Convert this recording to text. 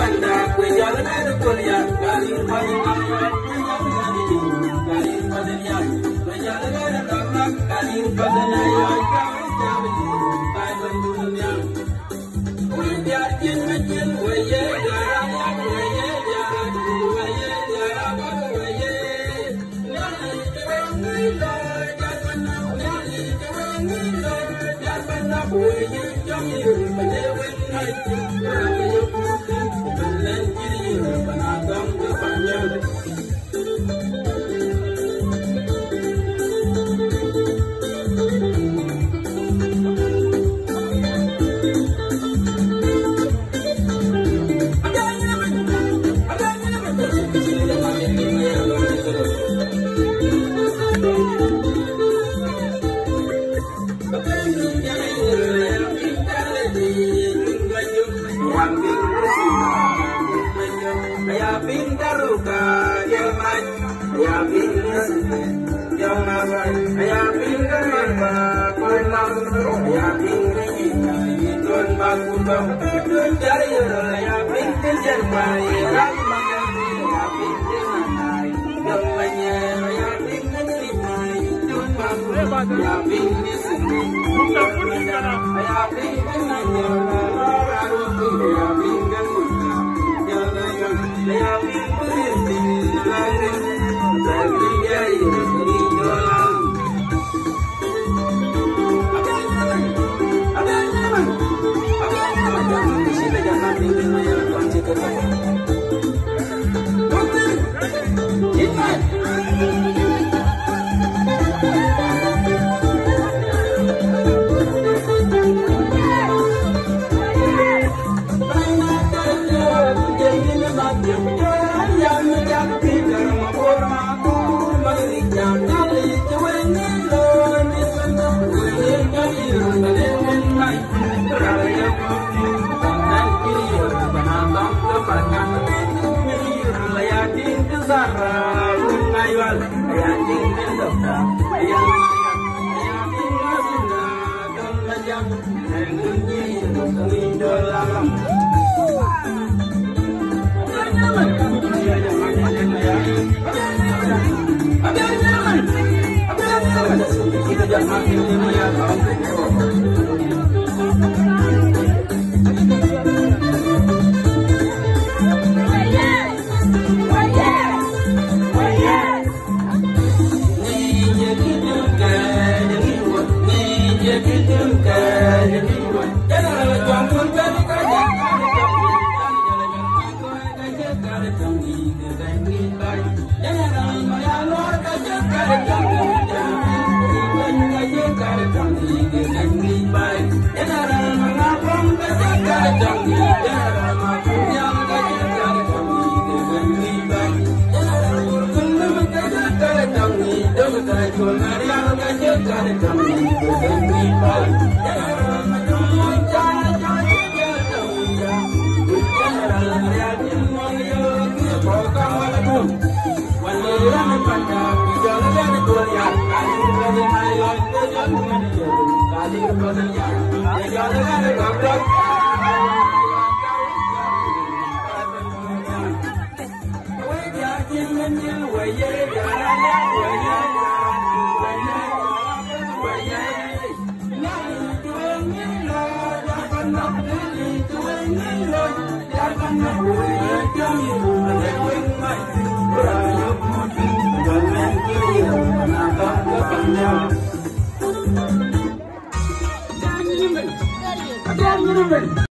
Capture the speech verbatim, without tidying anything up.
panda kwe jala na kolia kali pali kali padanya kwe jala na dokna kali padanya ya kali jabi pai bandunya kwe biar kin macin we ye ya ya we ye ya we ye ya we ye na ni lo ya pana na ni ni lo ya pana we ye jam ni me we nai